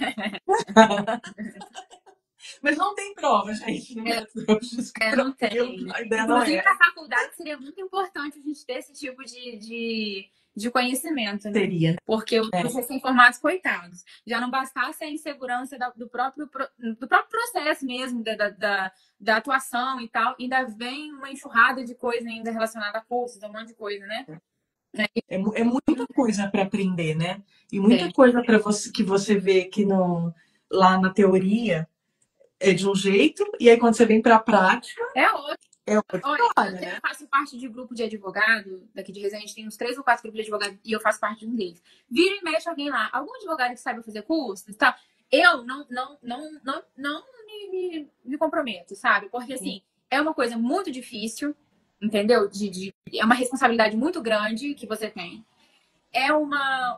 Mas não tem prova, gente. Não tem. A ideia não Inclusive, é. na faculdade seria muito importante a gente ter esse tipo de conhecimento, né? Seria. Porque os recém-formados, coitados, já não bastasse a insegurança do próprio processo mesmo, da atuação e tal, ainda vem uma enxurrada de coisa ainda relacionada a cursos, um monte de coisa, né? É muita coisa para aprender, né? E muita coisa para você que você vê que lá na teoria é de um jeito, e aí quando você vem para a prática, é outro. Olha, eu faço parte de grupo de advogado, daqui de Resende, tem uns 3 ou 4 grupos de advogado, e eu faço parte de um deles. Vira e mexe alguém lá, algum advogado que saiba fazer curso e tal, eu não me comprometo, sabe? Porque, assim, é uma coisa muito difícil, entendeu? É uma responsabilidade muito grande que você tem. É um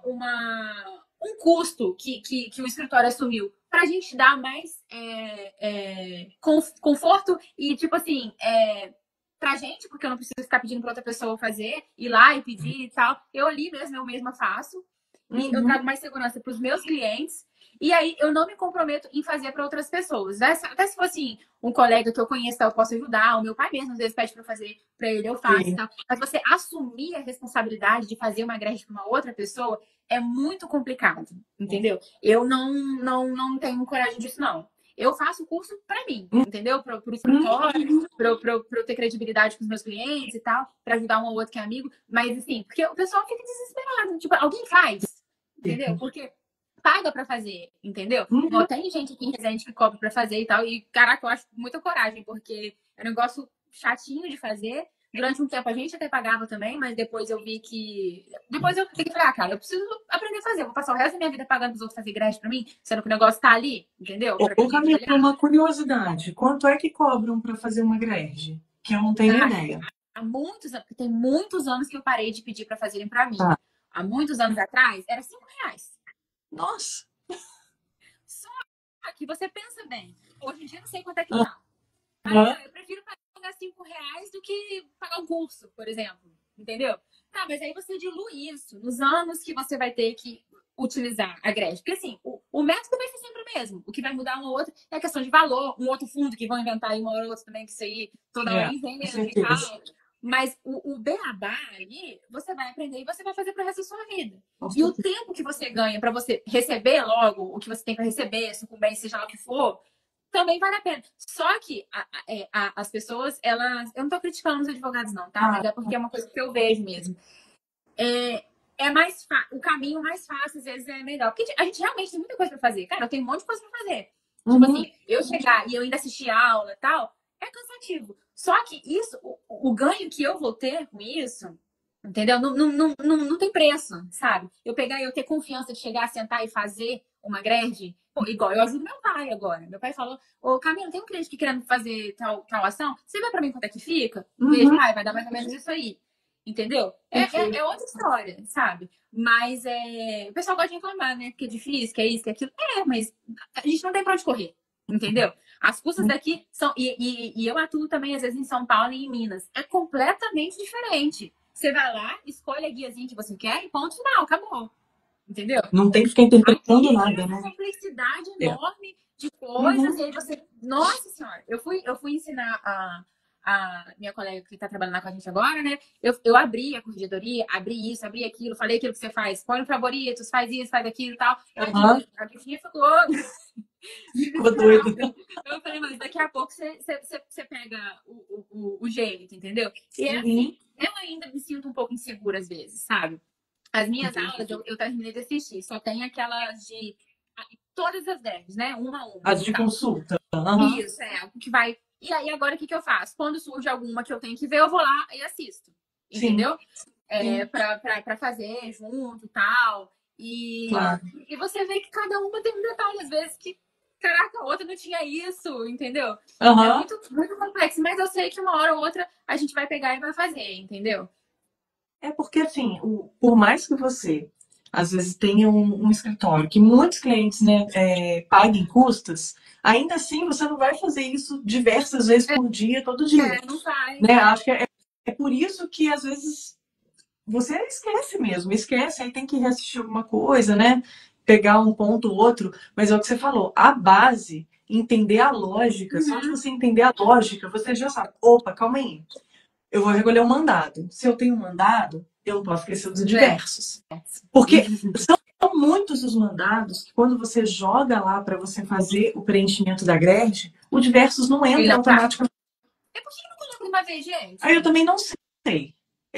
custo que o escritório assumiu para a gente dar mais conforto e, tipo assim, pra gente, porque eu não preciso ficar pedindo para outra pessoa fazer, ir lá e pedir e tal. Eu ali mesmo, eu mesma faço. E eu trago mais segurança para os meus clientes. E aí eu não me comprometo em fazer para outras pessoas. Até se fosse um colega que eu conheço, eu posso ajudar. O meu pai mesmo, às vezes, pede para fazer para ele, eu faço. Tal. Mas você assumir a responsabilidade de fazer uma greve para uma outra pessoa é muito complicado, entendeu? Eu não tenho coragem disso, não. Eu faço o curso para mim, entendeu? Para o escritório, para eu ter credibilidade com os meus clientes e tal, para ajudar um ou outro que é amigo. Mas, assim, porque o pessoal fica desesperado. Tipo, alguém faz, entendeu? Porque paga para fazer, entendeu? Tem gente aqui em Resende que cobra para fazer e tal. E, caraca, eu acho muita coragem, porque é um negócio chatinho de fazer. Durante um tempo a gente até pagava também, mas depois eu vi que. Depois eu fiquei falar, cara, eu preciso aprender a fazer. Eu vou passar o resto da minha vida pagando os outros fazer grade pra mim, sendo que o negócio tá ali, entendeu? Ô, Camila, uma curiosidade. Quanto é que cobram para fazer uma grade? Que eu não tenho ideia. Há muitos anos, porque tem muitos anos que eu parei de pedir para fazerem para mim. Há muitos anos atrás, era R$5. Nossa! Só que você pensa bem. Hoje em dia não sei quanto é que tá. Mas eu prefiro pagar R$5 do que pagar um curso, por exemplo. Entendeu? Tá, mas aí você dilui isso nos anos que você vai ter que utilizar a grade. Porque assim, o método vai ser sempre o mesmo. O que vai mudar um ou outro é a questão de valor, um outro fundo que vão inventar aí uma hora ou outra também, que isso aí toda hora Com inventa e certeza. tal. Mas o beabá ali, você vai aprender e você vai fazer pro resto da sua vida. Com E o certeza. tempo que você ganha para você receber logo o que você tem para receber, sucumbir, seja lá o que for, também vale a pena. Só que as pessoas, elas. Eu não tô criticando os advogados, não, tá? Mas é porque é uma coisa que eu vejo mesmo. É mais o caminho mais fácil, às vezes, é melhor. Porque a gente realmente tem muita coisa pra fazer. Cara, eu tenho um monte de coisa pra fazer. Tipo assim, eu chegar e eu ainda assistir aula e tal, é cansativo. Só que isso, o ganho que eu vou ter com isso, entendeu? Não tem preço, sabe? Eu pegar e eu ter confiança de chegar, sentar e fazer uma grade. Pô, igual eu ajudo meu pai agora. Meu pai falou: Ô, Camila, tem um cliente que querendo fazer tal ação. Você vê pra mim quanto é que fica? Vejo, pai, vai dar mais ou menos isso aí. Entendeu? É outra história, sabe? Mas o pessoal gosta de reclamar, né? Que é difícil, que é isso, que é aquilo. Mas a gente não tem pra onde correr, entendeu? As custas daqui são. E eu atuo também, às vezes, em São Paulo e em Minas. É completamente diferente. Você vai lá, escolhe a guiazinha que você quer e ponto final, acabou. Entendeu? Não tem que ficar interpretando Aqui nada, tem né? essa complexidade É. enorme de coisas, e aí você. Nossa Senhora, eu fui ensinar a minha colega que está trabalhando lá com a gente agora, né? Eu abri a corregedoria, abri isso, abri aquilo, falei aquilo que você faz, põe no favoritos, faz isso, faz aquilo e tal. A bichinha ficou. Ficou doido. Eu falei, mas daqui a pouco você pega o jeito, entendeu? E é Uhum. assim, eu ainda me sinto um pouco insegura às vezes, sabe? As minhas aulas, eu terminei de assistir, só tem aquelas de. Todas as devs, né? Uma a uma. As de Tal. consulta. Isso, o que vai. E aí, agora o que eu faço? Quando surge alguma que eu tenho que ver, eu vou lá e assisto. Entendeu? Sim. Pra fazer junto e tal. Claro. E você vê que cada uma tem um detalhe, às vezes, que. Caraca, a outra não tinha isso, entendeu? É muito, muito complexo, mas eu sei que uma hora ou outra a gente vai pegar e vai fazer, entendeu? É porque, assim, por mais que você, às vezes, tenha um escritório que muitos clientes, né, paguem custas, ainda assim você não vai fazer isso diversas vezes por dia, todo dia. Não faz. Né? Acho que é por isso que, às vezes, você esquece mesmo, esquece, aí tem que reassistir alguma coisa, né? Pegar um ponto ou outro, mas é o que você falou, a base, entender a lógica, só de você entender a lógica, você já sabe, opa, calma aí, eu vou recolher um mandado. Se eu tenho um mandado, eu não posso esquecer dos diversos. Porque são muitos os mandados que quando você joga lá para você fazer o preenchimento da grade, o diversos não entra automaticamente. É por que não coloca de uma vez, gente? Aí eu também não sei.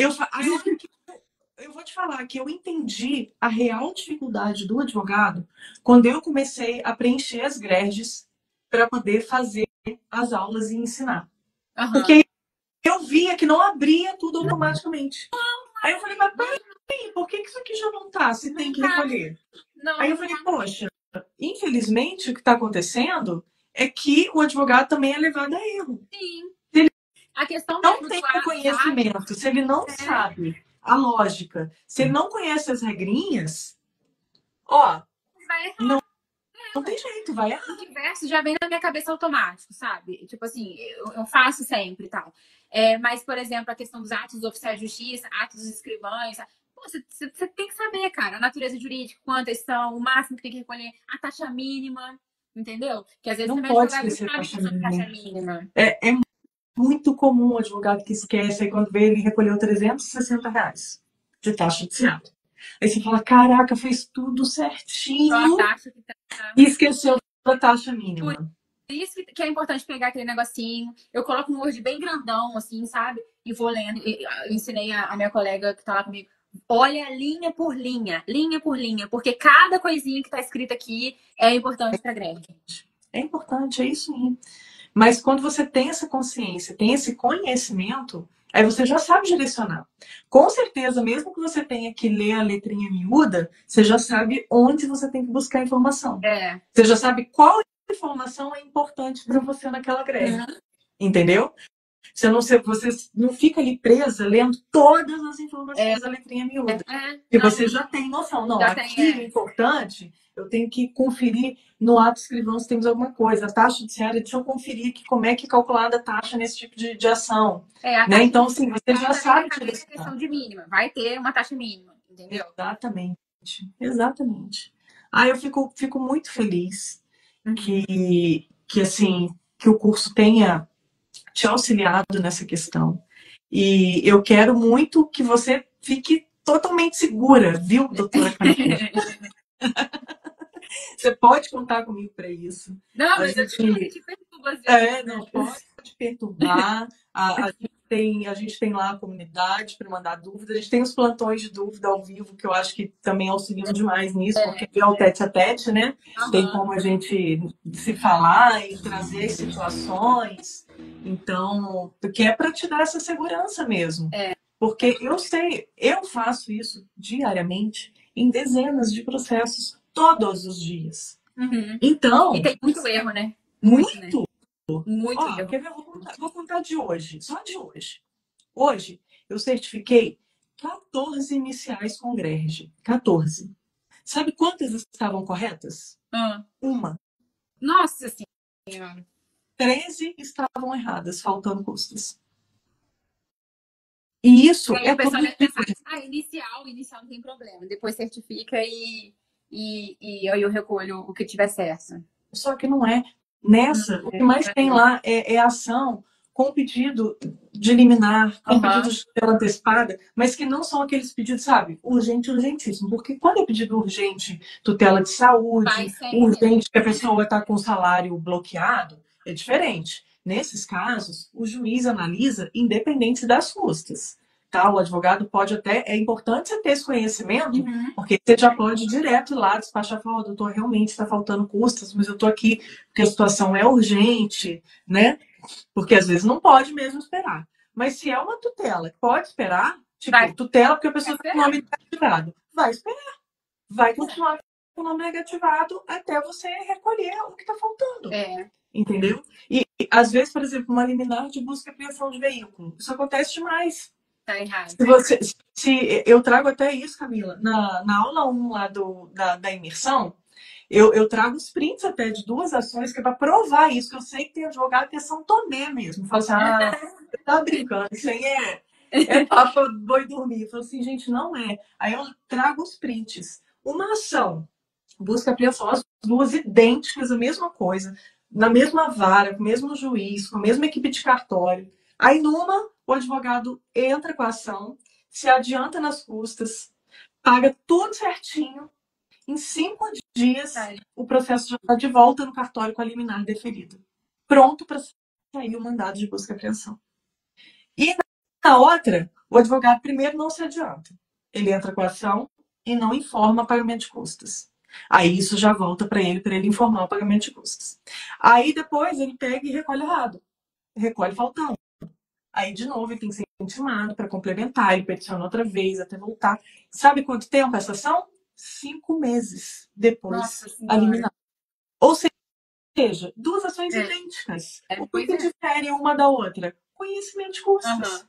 Eu vou te falar que eu entendi a real dificuldade do advogado quando eu comecei a preencher as grades para poder fazer as aulas e ensinar. Porque eu via que não abria tudo automaticamente. Aí eu falei, mas peraí, por que isso aqui já não tá? Se tem que recolher. Aí eu falei, poxa, infelizmente o que está acontecendo é que o advogado também é levado a erro. Sim. Se ele a questão não tem o conhecimento, se ele não sabe a lógica, se ele não conhece as regrinhas, ó, vai errar. Não tem jeito, vai errar. O diverso já vem na minha cabeça automático, sabe? Tipo assim, eu faço sempre e tal. Mas, por exemplo, a questão dos atos dos oficiais de justiça, atos dos escrivães. Você tem que saber, cara, a natureza jurídica, quantas são, o máximo que tem que recolher, a taxa mínima, entendeu? Que às vezes não também pode advogado esquecer sabe que é taxa mínima. É muito comum o advogado que esquece, aí quando vê ele recolheu R$ 360 de taxa judicial. Aí você fala, caraca, fez tudo certinho e esqueceu da taxa mínima. Por isso que é importante pegar aquele negocinho. Eu coloco um Word bem grandão, assim, sabe? E vou lendo. Eu ensinei a minha colega que tá lá comigo. Olha linha por linha, porque cada coisinha que tá escrita aqui é importante pra grade. É importante, é isso aí. Mas quando você tem essa consciência, tem esse conhecimento, aí você já sabe direcionar. Com certeza, mesmo que você tenha que ler a letrinha miúda, você já sabe onde você tem que buscar informação. Você já sabe qual informação é importante para você naquela grade. Entendeu? Você não fica ali presa lendo todas as informações da letrinha miúda. E você já tem noção. Não, aqui é importante, eu tenho que conferir no ato escrivão se temos alguma coisa. A taxa judiciária, deixa eu conferir aqui como é que é calculada a taxa nesse tipo de ação. Né? Então, assim, você já sabe a questão de mínima. Vai ter uma taxa mínima, entendeu? Exatamente. Exatamente. Ah, eu fico muito feliz Uhum. que assim, que o curso tenha te auxiliado nessa questão. E eu quero muito que você fique totalmente segura, viu, doutora Camila? Você pode contar comigo para isso. Não, A mas eu gente te perturbo às vezes, né? não pode perturbar. A gente tem lá a comunidade para mandar dúvida. A gente tem os plantões de dúvida ao vivo, que eu acho que também auxiliam demais nisso, porque é o tete a tete, né? Tem Aham. como a gente se falar e trazer situações. Então, porque é para te dar essa segurança mesmo. Porque eu sei, eu faço isso diariamente em dezenas de processos, todos os dias. Uhum. E Então, tem muito erro, né? Muito, né? muito. Muito Ó, erro. quer ver? Vou contar de hoje, só de hoje. Hoje, eu certifiquei 14 iniciais com GRERG. 14. Sabe quantas estavam corretas? Ah. Uma. Nossa Senhora. 13 estavam erradas, faltando custas. E E isso aí é o pessoal todo deve pensar, dia. inicial não tem problema. Depois certifica e aí eu recolho o que tiver certo. Só que não é. Nessa, o que mais tem lá é ação com pedido de liminar, com pedido Aham. de tutela antecipada, mas que não são aqueles pedidos, sabe, urgente, urgentíssimo. Porque quando é pedido urgente, tutela de Vai saúde, sem mesmo. urgente que a pessoa está com o salário bloqueado, é diferente. Nesses casos, o juiz analisa independente das custas. Tá? O advogado pode até. É importante você ter esse conhecimento, Uhum. porque você já pode ir direto lá despachar e falar: oh, doutor, realmente está faltando custas, mas eu estou aqui porque a situação é urgente, né? Porque às vezes não pode mesmo esperar. Mas se é uma tutela que pode esperar, Vai tipo, tutela porque a ficar pessoa está com o nome esperando. negativado, vai esperar. Vai continuar com o nome negativado até você recolher o que está faltando. É, Entendeu? E às vezes, por exemplo, uma liminar de busca e apreensão de veículo. Isso acontece demais. tá errado. Se eu trago até isso, Camila, na aula um lá da imersão, eu trago os prints até de duas ações que é para provar isso, que eu sei que tem advogado que é São Tomé mesmo. Fala assim, você tá brincando, isso aí é papo boi dormir. Eu falo assim, gente, não é. Aí eu trago os prints. Uma ação, busca e apreensão, as duas idênticas, a mesma coisa, na mesma vara, com o mesmo juiz, com a mesma equipe de cartório. Aí numa, o advogado entra com a ação, se adianta nas custas, paga tudo certinho. Em 5 dias, o processo já está de volta no cartório com a liminar deferida. Pronto para sair o mandado de busca e apreensão. E na outra, o advogado primeiro não se adianta. Ele entra com a ação e não informa pagamento de custas. Aí isso já volta para ele informar o pagamento de custas. Aí depois ele pega e recolhe errado. Recolhe faltando. Aí, de novo, ele tem que ser intimado para complementar, ele peticiona outra vez até voltar. Sabe quanto tempo essa ação? 5 meses depois Nossa a Senhora. liminar. Ou seja, duas ações É, idênticas. O pois que é. difere uma da outra? Conhecimento de custos. Aham.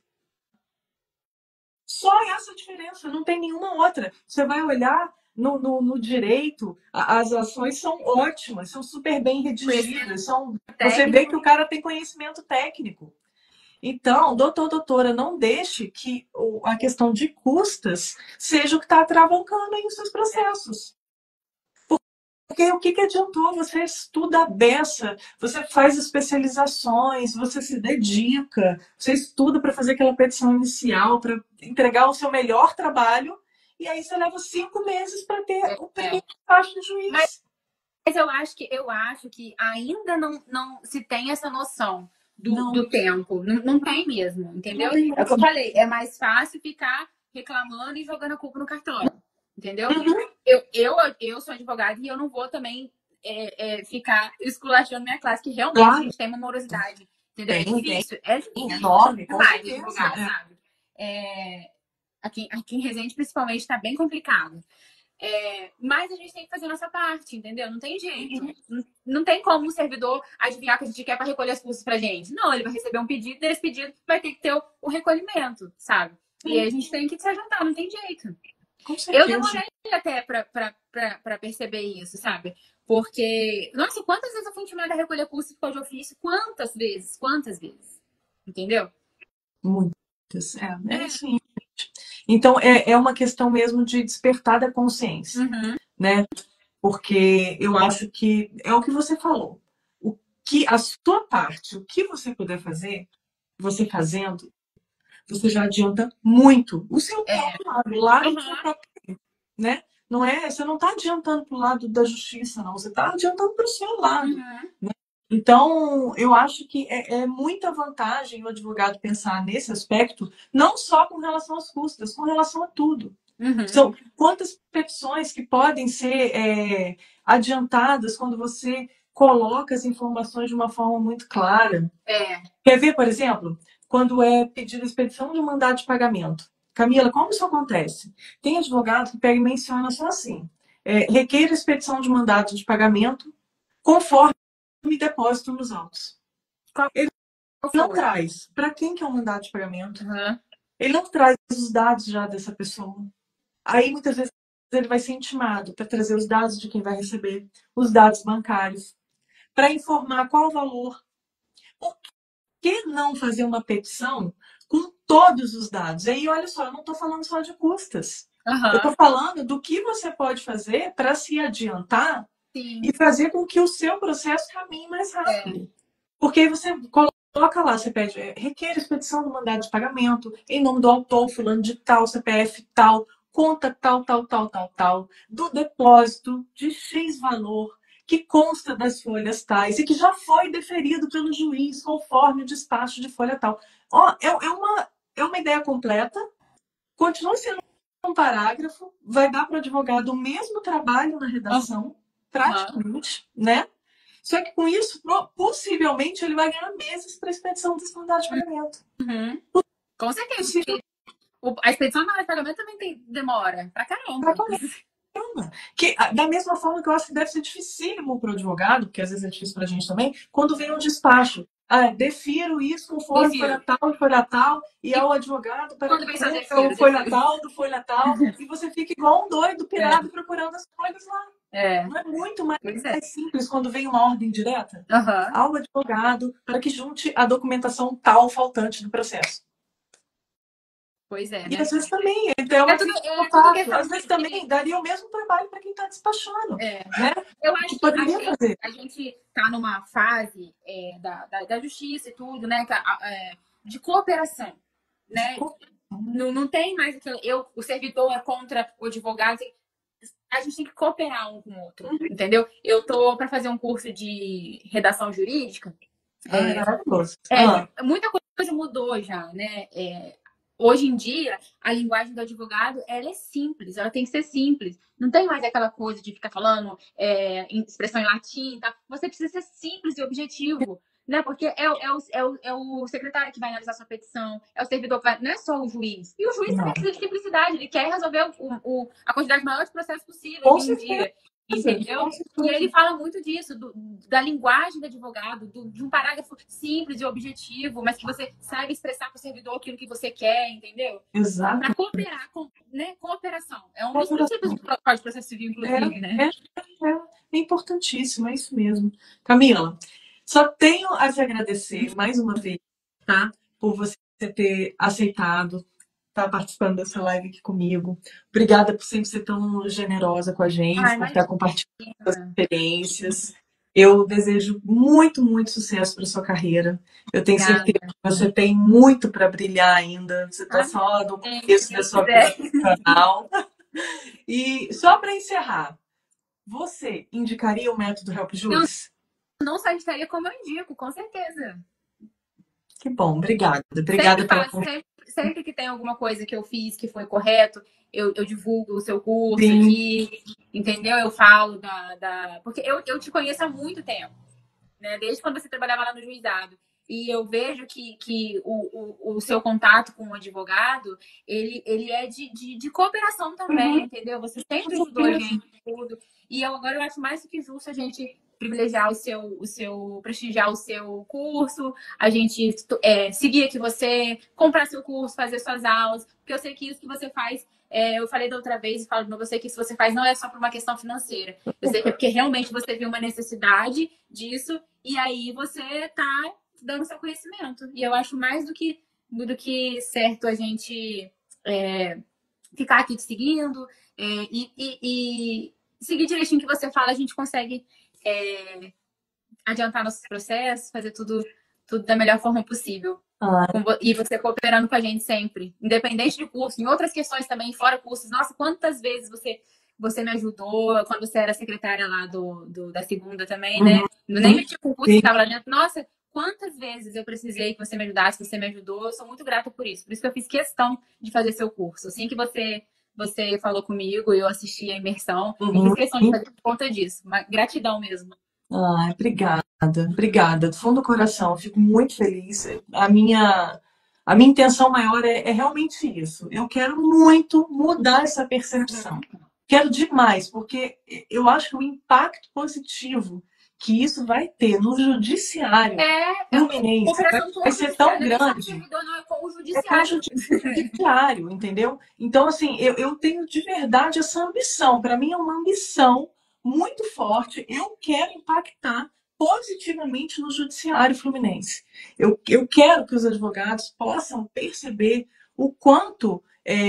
Só essa diferença, não tem nenhuma outra. Você vai olhar no direito, as ações são ótimas, são super bem Conhecimento redigidas, você vê técnico. que o cara tem conhecimento técnico. Então, doutor, doutora, não deixe que a questão de custas seja o que está travancando aí os seus processos. Porque o que adiantou? Você estuda a beça, você faz especializações, você se dedica, você estuda para fazer aquela petição inicial, para entregar o seu melhor trabalho, e aí você leva 5 meses para ter o É. primeiro despacho do Mas juiz. eu acho que ainda não se tem essa noção Não, do tempo. Não tem mesmo, entendeu? não tem É o que eu mesmo. falei, é mais fácil ficar reclamando e jogando a culpa no cartório. Entendeu? Uhum, Eu sou advogada e eu não vou também ficar esculachando minha classe, que realmente a claro, gente tem uma morosidade. Entendeu? tem, É é difícil enorme, com demais certeza. advogar, sabe? É, aqui em Resende, principalmente, está bem complicado. Mas a gente tem que fazer a nossa parte, entendeu? Não tem jeito. Não tem como um servidor adivinhar o que a gente quer para recolher as custas pra gente. Não, ele vai receber um pedido, nesse pedido vai ter que ter o recolhimento, sabe? E aí a gente tem que se ajudar, não tem jeito. Com Eu certeza. demorei até pra perceber isso, sabe? Porque, nossa, quantas vezes eu fui intimada a recolher custos por causa de ofício? Quantas vezes? Quantas vezes? Entendeu? Muitas. É isso aí. Então, é uma questão mesmo de despertar da consciência, né? Porque eu acho que é o que você falou. O que a sua parte, o que você puder fazer, você fazendo, você já adianta muito o seu próprio lado, o lado do seu próprio, né? Não é, você não está adiantando para o lado da justiça, não. Você está adiantando para o seu lado. Né? Então, eu acho que é muita vantagem o advogado pensar nesse aspecto, não só com relação às custas, com relação a tudo. São quantas petições que podem ser adiantadas quando você coloca as informações de uma forma muito clara. Quer ver, por exemplo, quando é pedida a expedição de um mandado de pagamento? Camila, como isso acontece? Tem advogado que pega e menciona só assim: requer a expedição de mandado de pagamento conforme depósito nos autos. Ele não traz para quem que é o mandado de pagamento. Ele não traz os dados já dessa pessoa. Aí, muitas vezes, ele vai ser intimado para trazer os dados de quem vai receber, os dados bancários, para informar qual o valor. Por que não fazer uma petição com todos os dados? E aí, olha só, eu não estou falando só de custas. Eu estou falando do que você pode fazer para se adiantar e fazer com que o seu processo caminhe mais rápido. Porque aí você coloca lá, você pede, requer expedição do mandado de pagamento, em nome do autor, fulano de tal, CPF tal, conta tal, tal, tal, tal, tal, do depósito de X valor, que consta das folhas tais e que já foi deferido pelo juiz conforme o despacho de folha tal. Ó, é uma ideia completa, continua sendo um parágrafo, vai dar para o advogado o mesmo trabalho na redação, praticamente, né? Só que com isso, possivelmente, ele vai ganhar meses para a expedição desse mandado de pagamento. Com certeza. A expedição do mandado de pagamento também demora pra caramba. Que, da mesma forma que eu acho que deve ser dificílimo para o advogado, porque às vezes é difícil para a gente também, quando vem um despacho. Defiro isso conforme folha tal, e ao advogado para o folha tal, do folha tal, e você fica igual um doido, pirado, procurando as folhas lá. Não é muito mais simples quando vem uma ordem direta ao advogado para que junte a documentação tal faltante do processo. Pois é, né? E às vezes também, então, às vezes também daria o mesmo trabalho para quem está despachando. Né? Eu acho que a gente está numa fase da justiça e tudo, né? De cooperação. Né? Não tem mais aquilo. O servidor é contra o advogado. A gente tem que cooperar um com o outro, entendeu? Eu tô para fazer um curso de redação jurídica. Muita coisa mudou já, né? Hoje em dia, a linguagem do advogado, ela é simples, ela tem que ser simples. Não tem mais aquela coisa de ficar falando expressão em latim, tá? Você precisa ser simples e objetivo, né? Porque é o secretário que vai analisar sua petição, é o servidor que vai... Não é só o juiz. E o juiz também precisa de simplicidade, ele quer resolver a quantidade maior de processos possível hoje em dia. Entendeu? E ele fala muito disso, da linguagem do advogado, de um parágrafo simples e objetivo, mas que você saiba expressar para o servidor aquilo que você quer, entendeu? Exato. Para cooperar, né? Cooperação. É um dos princípios do Código de Processo Civil, inclusive, né? É importantíssimo, é isso mesmo. Camila, só tenho a te agradecer mais uma vez, tá? Por você ter aceitado estar participando dessa live aqui comigo. Obrigada por sempre ser tão generosa com a gente, por estar compartilhando as experiências. Eu desejo muito, muito sucesso para sua carreira. Eu tenho certeza que você tem muito para brilhar ainda. Você está só no começo da sua vida profissional. E só para encerrar, você indicaria o método Help Juris? Eu não só indicaria, como eu indico, com certeza. Que bom, obrigada. Obrigada sempre que tem alguma coisa que eu fiz que foi correto, eu divulgo o seu curso aqui, entendeu? Eu falo porque eu te conheço há muito tempo, né? Desde quando você trabalhava lá no juizado. E eu vejo que o seu contato com o advogado, ele é de cooperação também, entendeu? Você sempre ajudou a gente tudo. E agora eu acho mais do que justo a gente privilegiar prestigiar o seu curso, a gente seguir aqui você, comprar seu curso, fazer suas aulas, porque eu sei que isso que você faz, eu falei da outra vez e falo de novo, eu sei que isso que você faz não é só por uma questão financeira. Eu sei que é porque realmente você viu uma necessidade disso e aí você tá dando seu conhecimento. E eu acho mais do que certo a gente ficar aqui te seguindo e seguir direitinho o que você fala, a gente consegue adiantar nossos processos, fazer tudo da melhor forma possível. E você cooperando com a gente sempre, independente de curso, em outras questões também, fora cursos. Nossa, quantas vezes você me ajudou quando você era secretária lá da segunda também, né? Nem mexi com o curso, estava lá dentro. Nossa, quantas vezes eu precisei que você me ajudasse, você me ajudou. Eu sou muito grata por isso. Por isso que eu fiz questão de fazer seu curso. Assim que você falou comigo, eu assisti a imersão, eu fiz questão de fazer por conta disso. Uma gratidão mesmo. Obrigada, do fundo do coração, eu fico muito feliz. A minha intenção maior é realmente isso. Eu quero muito mudar essa percepção. Quero demais, porque eu acho que o impacto positivo que isso vai ter no judiciário fluminense vai ser tão grande. Não é com o É com o judiciário, entendeu? Então, assim, eu tenho de verdade essa ambição. Para mim é uma ambição muito forte. Eu quero impactar positivamente no judiciário fluminense. Eu quero que os advogados possam perceber o quanto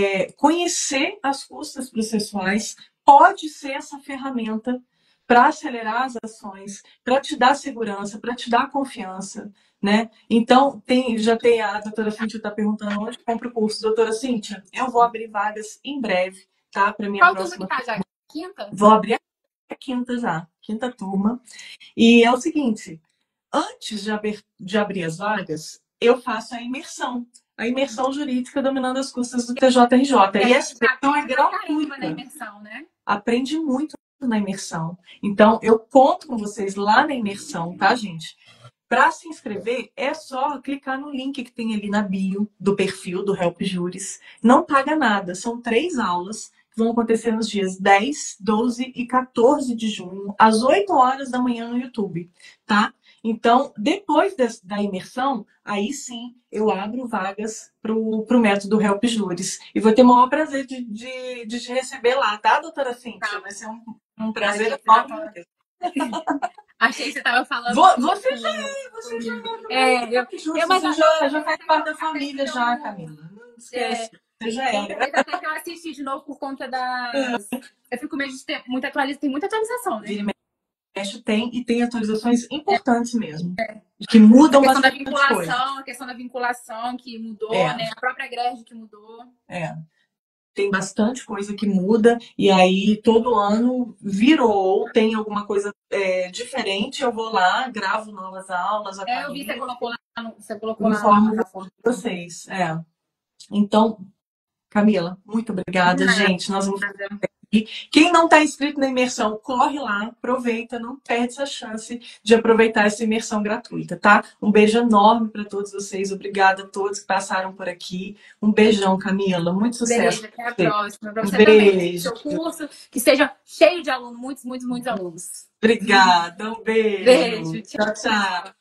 conhecer as custas processuais pode ser essa ferramenta para acelerar as ações, para te dar segurança, para te dar confiança, né? Então, já tem a doutora Cíntia está perguntando onde compra o curso. Doutora Cíntia, eu vou abrir vagas em breve, tá? Para minha próxima. Qual turma que tá já? Quinta? Vou abrir a quinta já, quinta turma. E é o seguinte, antes de abrir as vagas, eu faço a imersão jurídica dominando as custas do TJRJ. E essa imersão é gratuita. Na imersão, né? Aprende muito na imersão. Então, eu conto com vocês lá na imersão, tá, gente? Para se inscrever, é só clicar no link que tem ali na bio do perfil do Help Juris. Não paga nada. São 3 aulas que vão acontecer nos dias 10, 12 e 14 de junho, às 8 horas da manhã no YouTube, tá? Então, depois da imersão, aí sim eu abro vagas para o método Help Juris. E vou ter o maior prazer de te receber lá, tá, doutora Cíntia? Vai ser um prazer enorme. Achei que você estava falando. Você já é. Você já faz parte da família, já, Camila. Não esquece. Você já é. Até que eu assisti de novo por conta das. Eu fico meio de ter muita atualização. Tem muita atualização, né? Tem atualizações importantes mesmo. Que mudam bastante coisa. A questão da vinculação que mudou, né? A própria greve que mudou. Tem bastante coisa que muda, e aí todo ano virou, tem alguma coisa diferente, eu vou lá, gravo novas aulas. Eu vi que você colocou lá na plataforma. Vocês, Então, Camila, muito obrigada, gente. Nós vamos Quem não está inscrito na imersão, corre lá, aproveita, não perde essa chance de aproveitar essa imersão gratuita, tá? Um beijo enorme para todos vocês, obrigada a todos que passaram por aqui. Um beijão, Camila, muito sucesso. Beijo, até a próxima. Para você também, seu curso, que seja cheio de alunos, muitos alunos. Obrigada, um beijo. Beijo, tchau.